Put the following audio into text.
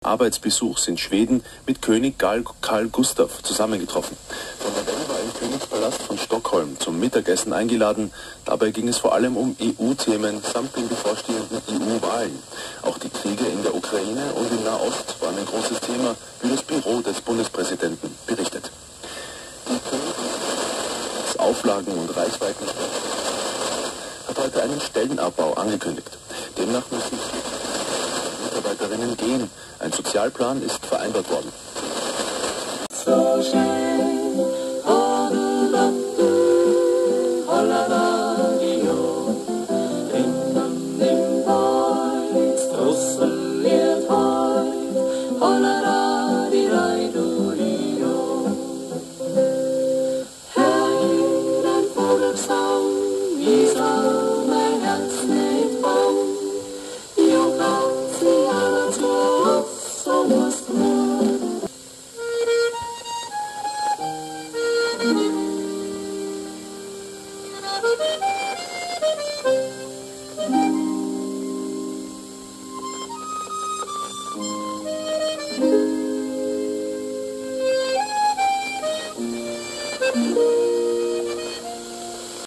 Arbeitsbesuchs in Schweden mit König Carl Gustaf zusammengetroffen. Von Novelle war im Königspalast von Stockholm zum Mittagessen eingeladen. Dabei ging es vor allem um EU-Themen samt den bevorstehenden EU-Wahlen. Auch die Kriege in der Ukraine und im Nahost waren ein großes Thema, wie das Büro des Bundespräsidenten berichtet. Das Auflagen- und Reichweiten hat heute einen Stellenabbau angekündigt. Demnach müssen Mitarbeiterinnen gehen. Ein Sozialplan ist vereinbart worden. Holla